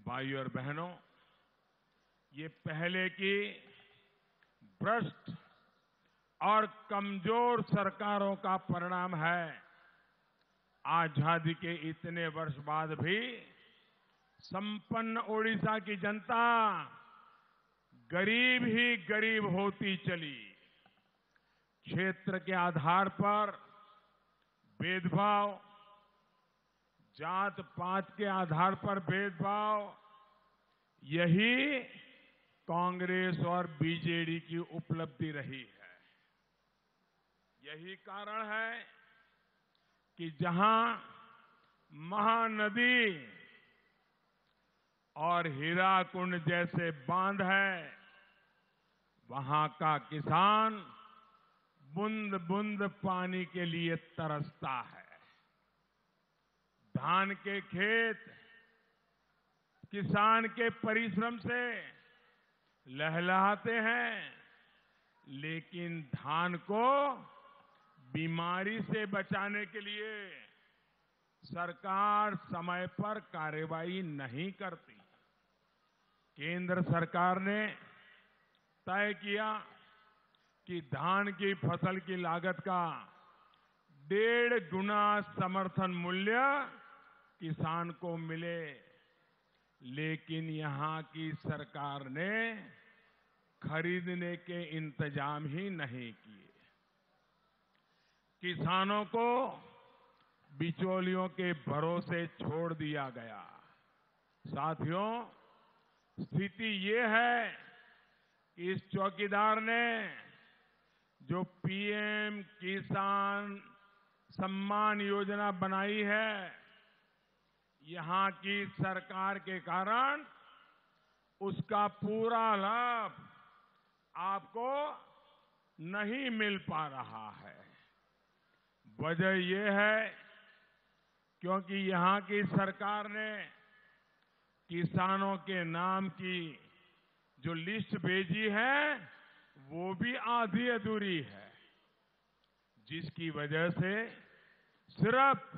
भाइयों और बहनों, ये पहले की भ्रष्ट और कमजोर सरकारों का परिणाम है। आजादी के इतने वर्ष बाद भी संपन्न ओडिशा की जनता गरीब ही गरीब होती चली। क्षेत्र के आधार पर भेदभाव, जात पात के आधार पर भेदभाव, यही कांग्रेस और बीजेडी की उपलब्धि रही है। यही कारण है कि जहां महानदी और हीराकुंड जैसे बांध हैं, वहां का किसान बूंद बूंद पानी के लिए तरसता है। धान के खेत किसान के परिश्रम से लहलहाते हैं, लेकिन धान को बीमारी से बचाने के लिए सरकार समय पर कार्रवाई नहीं करती। केंद्र सरकार ने तय किया कि धान की फसल की लागत का 1.5 गुना समर्थन मूल्य किसान को मिले, लेकिन यहां की सरकार ने खरीदने के इंतजाम ही नहीं किए। किसानों को बिचौलियों के भरोसे छोड़ दिया गया। साथियों, स्थिति ये है कि इस चौकीदार ने जो पीएम किसान सम्मान योजना बनाई है, यहां की सरकार के कारण उसका पूरा लाभ आपको नहीं मिल पा रहा है। वजह यह है क्योंकि यहां की सरकार ने किसानों के नाम की जो लिस्ट भेजी है, वो भी आधी अधूरी है, जिसकी वजह से सिर्फ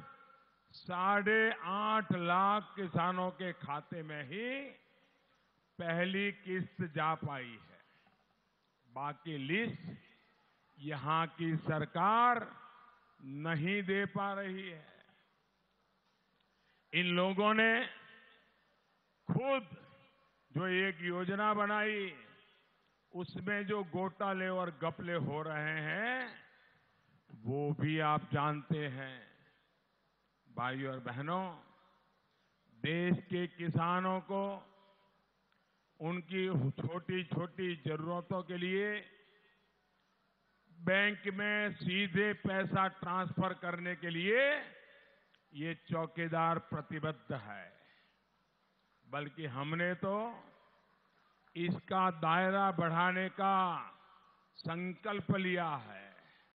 8.5 लाख किसानों के खाते में ही पहली किस्त जा पाई है। बाकी लिस्ट यहां की सरकार नहीं दे पा रही है। इन लोगों ने खुद जो एक योजना बनाई, उसमें जो घोटाले और घपले हो रहे हैं, वो भी आप जानते हैं। भाइयों और बहनों, देश के किसानों को उनकी छोटी छोटी जरूरतों के लिए बैंक में सीधे पैसा ट्रांसफर करने के लिए ये चौकीदार प्रतिबद्ध है, बल्कि हमने तो इसका दायरा बढ़ाने का संकल्प लिया है।